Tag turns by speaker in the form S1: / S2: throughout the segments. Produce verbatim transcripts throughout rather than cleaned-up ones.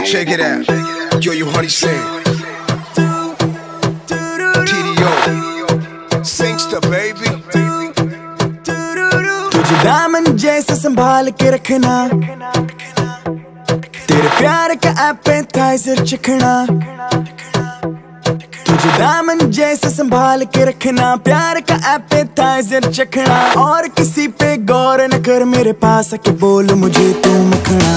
S1: Check it out. Yo, you honey sing. T D O. Singster, baby.
S2: तुझे दामन जैसे संभाल के रखना, तेरे प्यार का एपेटाइजर चखना। तुझे दामन जैसे संभाल के रखना, प्यार का एपेटाइजर चखना। और किसी पे गौर न कर, मेरे पास आके बोल मुझे तू मखना।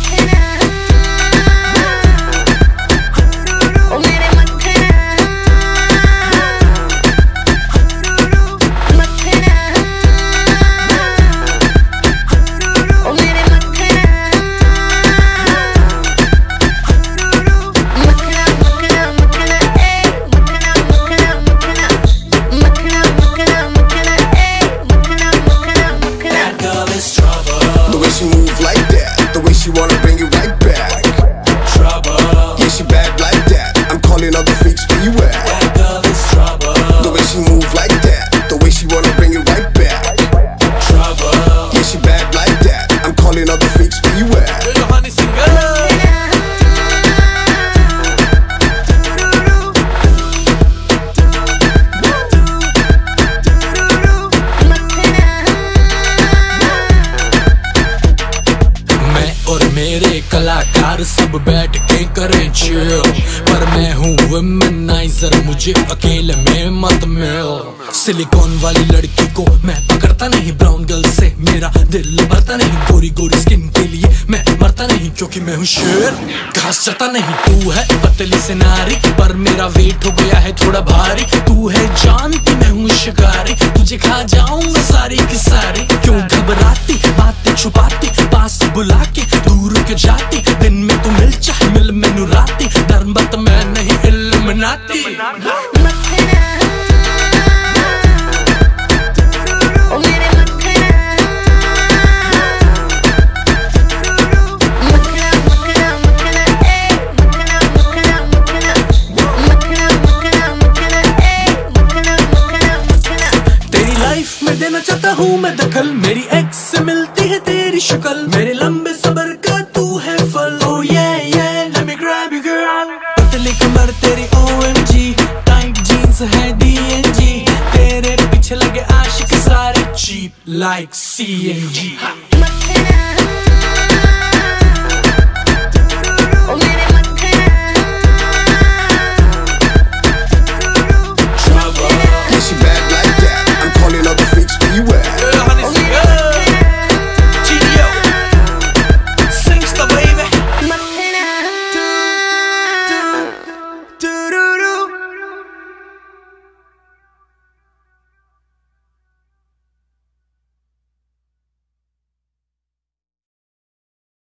S1: She move like that, the way she wanna bring it right back. Trouble. Yeah, she bad like that. I'm calling all the freaks, where you at? That girl is trouble. The way she move like that, the way she wanna bring it right back. Trouble. Yeah, she bad like that. I'm calling all the freaks, where you at? You're the honey singer.
S3: और मेरे कलाकार सब बैठ के करें chill, पर मैं हूँ वुमेनाइजर, मुझे अकेले में मत मिल। सिलिकॉन वाली लड़की को मैं पकड़ता नहीं, ब्राउन गर्ल से मेरा दिल भरता नहीं। गोरी गोरी स्किन के लिए मैं मरता नहीं, क्योंकि मैं हूँ शेर, घास चता नहीं। तू है पतली से नारी, पर मेरा वेट हो गया है थोड़ा भारी। तू है जानती मैं हूँ शिकारी, तुझे खा जाऊंगा सारी की सारी। क्यों घबराती, बातें छुपाती, पास बुला के दूर के जाती। दिन में तू मिल चाहे मिल मैनू राती, धर्मबत मैं नहीं इल्युमिनाती। तेरी लाइफ में देना चाहता हूँ मैं दखल, मेरी एक्स से मिलती है तेरी शक्ल। मेरे लंबे सबर का तू है फल। Oh yeah yeah, let me grab you girl। पतली कमर तेरी O M G, tight jeans है D N G, तेरे पीछे लगे आशिक सारे cheap like C N G।